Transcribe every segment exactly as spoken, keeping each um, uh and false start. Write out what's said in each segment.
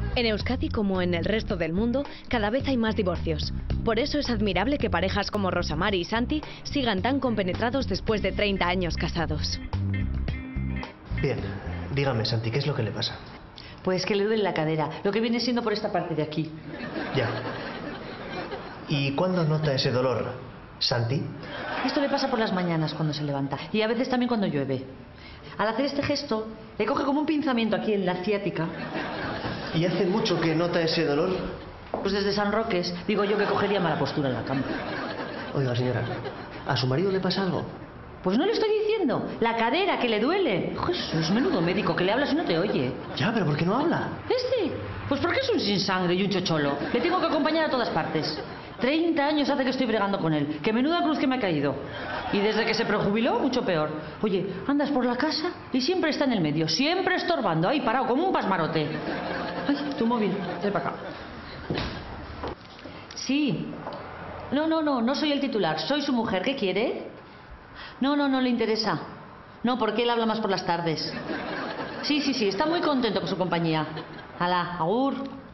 En Euskadi, como en el resto del mundo, cada vez hay más divorcios. Por eso es admirable que parejas como Rosa Mari y Santi sigan tan compenetrados después de treinta años casados. Bien, dígame, Santi, ¿qué es lo que le pasa? Pues que le duele la cadera, lo que viene siendo por esta parte de aquí. Ya. ¿Y cuándo nota ese dolor, Santi? Esto le pasa por las mañanas cuando se levanta y a veces también cuando llueve. Al hacer este gesto, le coge como un pinzamiento aquí en la ciática. ¿Y hace mucho que nota ese dolor? Pues desde San Roques, digo yo que cogería mala postura en la cama. Oiga, señora, ¿a su marido le pasa algo? Pues no le estoy diciendo, la cadera, que le duele. Jesús, menudo médico, que le hablas y no te oye. Ya, pero ¿por qué no habla? ¿Este? Pues porque es un sin sangre y un chocholo. Le tengo que acompañar a todas partes. Treinta años hace que estoy bregando con él. Que menuda cruz que me ha caído. Y desde que se prejubiló, mucho peor. Oye, andas por la casa y siempre está en el medio. Siempre estorbando, ahí parado, como un pasmarote. Ay, tu móvil, ven para acá. Sí. No, no, no, no soy el titular. Soy su mujer. ¿Qué quiere? No, no, no le interesa. No, porque él habla más por las tardes. Sí, sí, sí, está muy contento con su compañía. Hala, agur.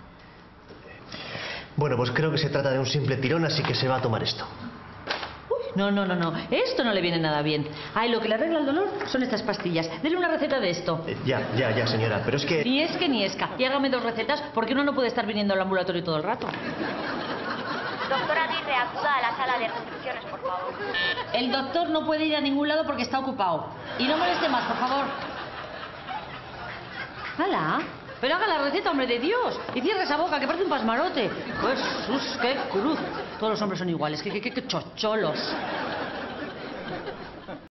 Bueno, pues creo que se trata de un simple tirón, así que se va a tomar esto. Uy, no, no, no, no. Esto no le viene nada bien. Ay, lo que le arregla el dolor son estas pastillas. Dele una receta de esto. Eh, ya, ya, ya, señora, pero es que... Ni es que ni esca. Y hágame dos recetas porque uno no puede estar viniendo al ambulatorio todo el rato. Doctora Aguirre, acuda a la sala de recepciones, por favor. El doctor no puede ir a ningún lado porque está ocupado. Y no moleste más, por favor. ¡Hala! Pero haga la receta, hombre de Dios. Y cierre esa boca, que parece un pasmarote. Jesús, qué cruz. Todos los hombres son iguales, qué, qué, qué chocholos.